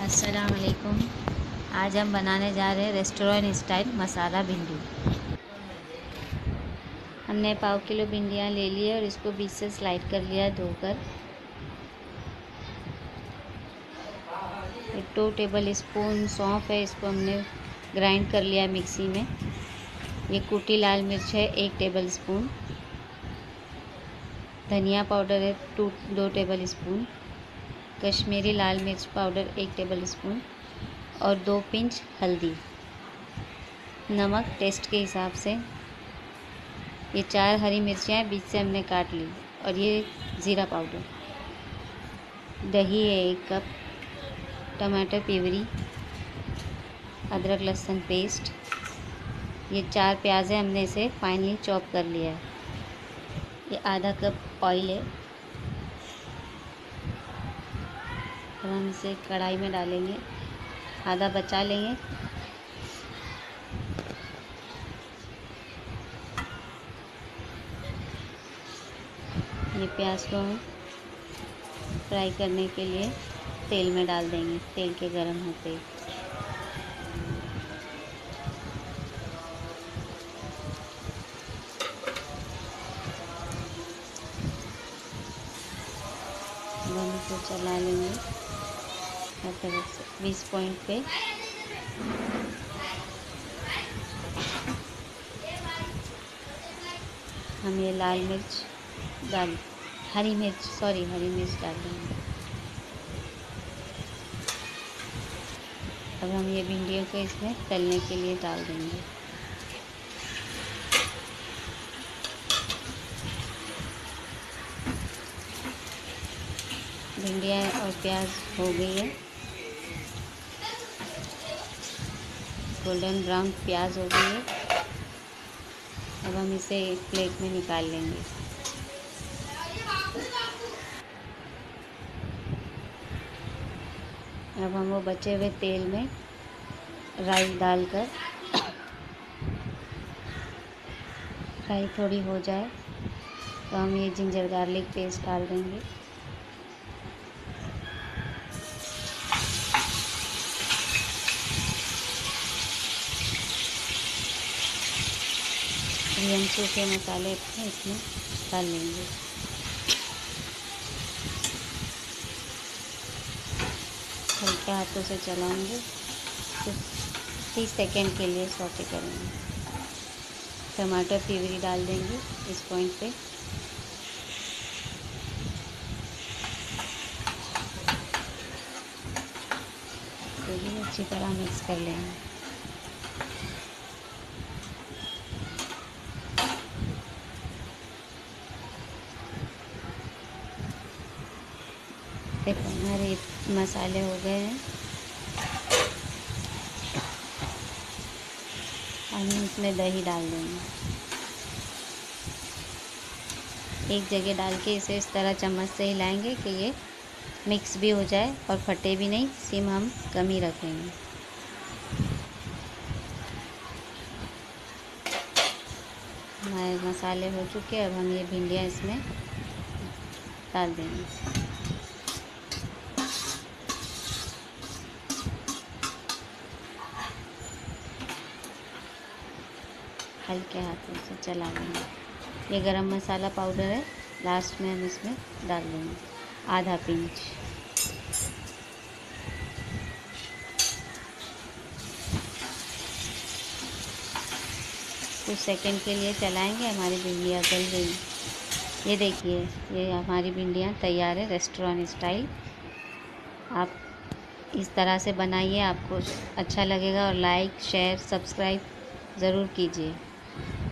अस्सलाम वालेकुम। आज हम बनाने जा रहे हैं रेस्टोरेंट स्टाइल मसाला भिंडी। हमने 1/4 किलो भिंडियाँ ले ली है और इसको बीच से स्लाइड कर लिया है धोकर। 2 टेबल स्पून सौंफ है, इसको हमने ग्राइंड कर लिया है मिक्सी में। ये कुटी लाल मिर्च है 1 टेबल स्पून। धनिया पाउडर है 2 टेबल स्पून। कश्मीरी लाल मिर्च पाउडर 1 टेबल स्पून और 2 पिंच हल्दी। नमक टेस्ट के हिसाब से। ये 4 हरी मिर्चियाँ बीच से हमने काट ली और ये ज़ीरा पाउडर। दही है 1 कप। टमाटर प्यूरी, अदरक लहसुन पेस्ट। ये 4 प्याज है, हमने इसे फाइनली चॉप कर लिया है। ये आधा कप ऑयल है। अब हम इसे कढ़ाई में डालेंगे, आधा बचा लेंगे। ये प्याज को हम फ्राई करने के लिए तेल में डाल देंगे, तेल के गरम होते ही। हम इसे चला लेंगे हर तरफ से 20 पॉइंट पे। हम ये लाल मिर्च हरी मिर्च डाल देंगे। अब हम ये भिंडियों को इसमें तलने के लिए डाल देंगे। भिंडियाँ और प्याज हो गई है, गोल्डन ब्राउन प्याज हो गई है। अब हम इसे एक प्लेट में निकाल लेंगे। अब हम वो बचे हुए तेल में राई डालकर फ्राई थोड़ी हो जाए तो हम ये जिंजर गार्लिक पेस्ट डाल देंगे। ये हम सूखे मसाले अपने इसमें डाल लेंगे। हल्के हाथों से चलाएंगे, तो 30 सेकेंड के लिए सौटे करेंगे। टमाटर प्यूरी डाल देंगे इस पॉइंट पे। तो भी अच्छी तरह मिक्स कर लेंगे। देखो हमारे मसाले हो गए हैं। हम इसमें दही डाल देंगे। एक जगह डाल के इसे इस तरह चम्मच से हिलाएंगे कि ये मिक्स भी हो जाए और फटे भी नहीं। सिम हम कम ही रखेंगे। हमारे मसाले हो चुके हैं। अब हम ये भिंडियाँ इसमें डाल देंगे। हल्के हाथों से चला लेंगे। ये गरम मसाला पाउडर है, लास्ट में हम इसमें डाल देंगे आधा पिंच। कुछ सेकंड के लिए चलाएंगे। हमारी भिंडियाँ गल गई। ये देखिए, ये हमारी भिंडियाँ तैयार है रेस्टोरेंट स्टाइल। आप इस तरह से बनाइए, आपको अच्छा लगेगा। और लाइक शेयर सब्सक्राइब ज़रूर कीजिए।